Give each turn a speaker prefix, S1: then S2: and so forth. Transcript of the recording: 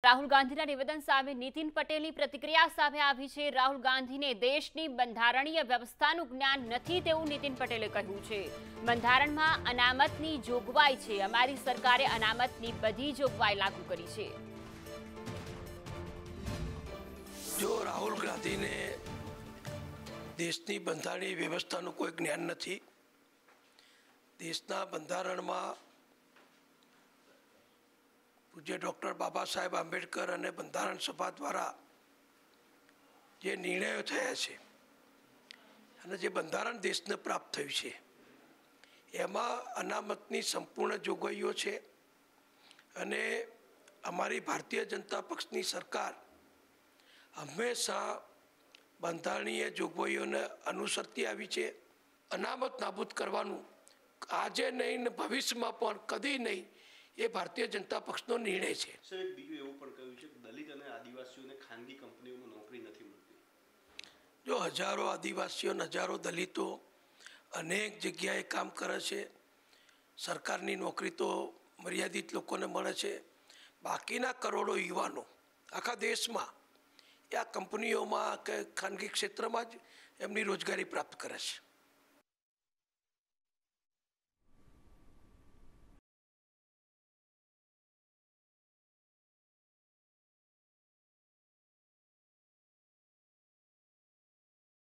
S1: રાહુલ ગાંધીના નિવેદન સામે નીતિન પટેલની પ્રતિક્રિયા સામે આવી છે। રાહુલ ગાંધીને દેશની બંધારણીય વ્યવસ્થાનું જ્ઞાન નથી તેવું નીતિન પટેલે કહ્યું છે। બંધારણમાં અનામતની જોગવાઈ છે, અમારી સરકારે અનામતની બધી જોગવાઈ લાગુ કરી છે।
S2: જો રાહુલ ગાંધીને દેશની બંધારણીય વ્યવસ્થાનું કોઈ જ્ઞાન નથી, દેશના બંધારણમાં પૂજ્ય ડૉક્ટર બાબા સાહેબ આંબેડકર અને બંધારણ સભા દ્વારા જે નિર્ણયો થયા છે અને જે બંધારણ દેશને પ્રાપ્ત થયું છે એમાં અનામતની સંપૂર્ણ જોગવાઈઓ છે અને અમારી ભારતીય જનતા પક્ષની સરકાર હંમેશા બંધારણીય જોગવાઈઓને અનુસરતી આવી છે। અનામત નાબૂદ કરવાનું આજે નહીં ને ભવિષ્યમાં પણ કદી નહીં એ ભારતીય જનતા પક્ષનો નિર્ણય છે।
S3: સર, એક બીજું એવું પણ કહ્યું છે કે દલિત અને આદિવાસીઓને ખાનગી કંપનીઓમાં નોકરી નથી મળતી।
S2: જો હજારો આદિવાસીઓ, હજારો દલિતો અનેક જગ્યાએ કામ કરે છે, સરકારની નોકરી તો મર્યાદિત લોકોને મળે છે, બાકીના કરોડો યુવાનો આખા દેશમાં એ આ કંપનીઓમાં કે ખાનગી ક્ષેત્રમાં જ એમની રોજગારી પ્રાપ્ત કરે છે।